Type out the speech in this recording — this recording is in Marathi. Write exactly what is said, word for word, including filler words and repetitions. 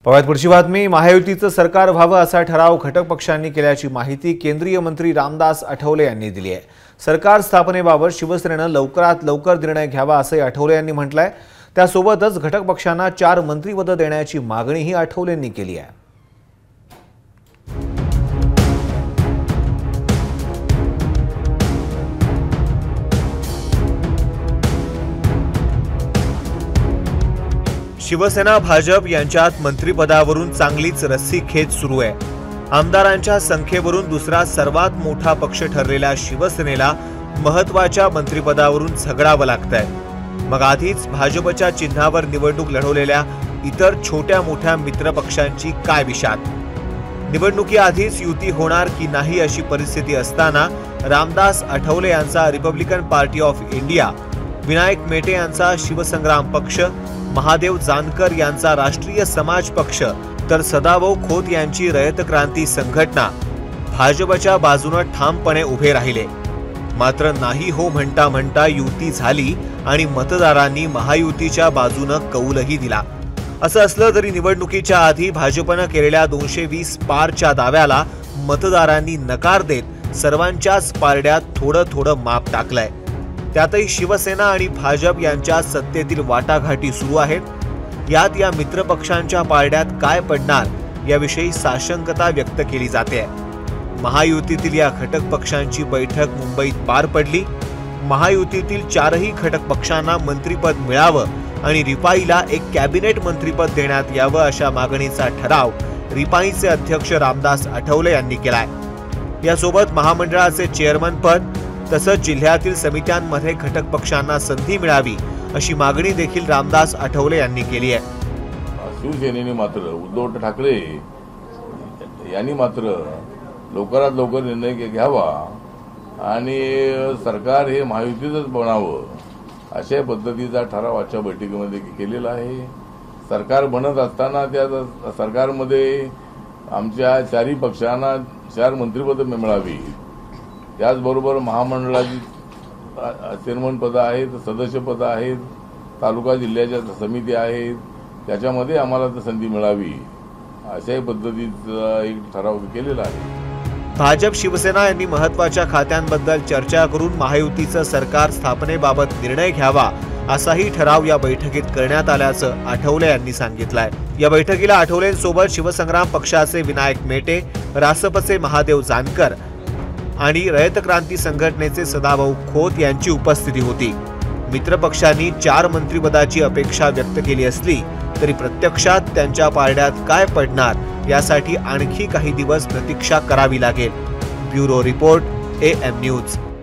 पवार पुढची बातमी। महायुतीचं सरकार व्हावं असा ठराव घटक पक्षांनी केल्याची माहिती केंद्रीय मंत्री रामदास आठवले यांनी दिली आहे। सरकार स्थापनेबाबत शिवसेनेनं लवकरात लवकर निर्णय घ्यावा असं आठवले यांनी म्हटलंय। त्यासोबतच घटक पक्षांना चार मंत्रिपद देण्याची मागणीही आठवलेंनी केली आहे। शिवसेना भाजप यांच्यात मंत्रिपदावरून चांगलीच रस्सीखेच सुरू आहे। आमदारांच्या संख्येवरून दुसरा सर्वात मोठा पक्ष ठरलेल्या शिवसेनेला महत्त्वाच्या मंत्रिपदावरून झगडावं लागतंय। मग आधीच भाजपच्या चिन्हावर निवडणूक लढवलेल्या इतर छोट्या मोठ्या मित्रपक्षांची काय विषाद। निवडणुकीआधीच युती होणार की नाही अशी परिस्थिती असताना रामदास आठवले यांचा Republican Party of India, Vinayak Mete यांचा शिवसंग्राम पक्ष, महादेव जानकर यांचा राष्ट्रीय समाज पक्ष तर सदाभाऊ खोत यांची रयत क्रांती संघटना भाजपच्या बाजूने ठामपणे उभे राहिले। मात्र नाही हो म्हणता म्हणता युती झाली आणि मतदारांनी महायुतीच्या बाजूने कौलही दिला। असं असलं तरी निवडणुकीच्या आधी भाजपने केलेल्या दोनशे वीस पारच्या दाव्याला मतदारांनी नकार देत सर्वांच्याच पारड्यात थोडं थोडं माप टाकलंय। त्यातही शिवसेना आणि भाजप यांच्या सत्तेतील वाटाघाटी सुरू आहेत। यात या मित्रपक्षांच्या पारड्यात काय पडणार याविषयी साशंकता व्यक्त केली जाते। महायुतीतील या घटक पक्षांची बैठक मुंबईत पार पडली। महायुतीतील चारही घटक पक्षांना मंत्रिपद मिळावं आणि रिपाईला एक कॅबिनेट मंत्रिपद देण्यात यावं अशा मागणीचा ठराव रिपाईचे अध्यक्ष रामदास आठवले यांनी केलाय। यासोबत महामंडळाचे चेअरमन पद तसंच जिल्ह्यातील समित्यांमध्ये घटक पक्षांना संधी मिळावी अशी मागणी देखील रामदास आठवले यांनी केली आहे। शिवसेनेने मात्र उद्धव ठाकरे यांनी मात्र लवकरात लवकर निर्णय घ्यावा आणि सरकार हे महायुतीचंच बनावं अशा पद्धतीचा ठराव आजच्या बैठकीमध्ये केलेला आहे। सरकार बनत असताना त्या सरकारमध्ये आमच्या चारही पक्षांना चार मंत्रिपद मिळावी, त्याचबरोबर महामंडळाची चेअरमन पद आहेत, सदस्य पद आहेत, तालुका जिल्ह्याच्या समिती आहेत, त्याच्यामध्ये आम्हाला संधी मिळावी अशाही पद्धतीचा एक ठराव केलेला आहे। भाजप शिवसेना यांनी महत्त्वाच्या खात्यांबद्दल चर्चा करून महायुतीचं सरकार स्थापनेबाबत निर्णय घ्यावा असाही ठराव या बैठकीत करण्यात आल्याचं आठवले यांनी सांगितलंय। या बैठकीला आठवलेंसोबत शिवसंग्राम पक्षाचे विनायक मेटे, रासपचे महादेव जानकर आणि रयत क्रांती संघटनेचे सदाभाऊ खोत यांची उपस्थिती होती। मित्रपक्षांनी चार मंत्रिपदाची अपेक्षा व्यक्त केली असली तरी प्रत्यक्षात त्यांच्या पारड्यात काय पडणार यासाठी आणखी काही दिवस प्रतीक्षा करावी लागेल। Bureau report, A M news.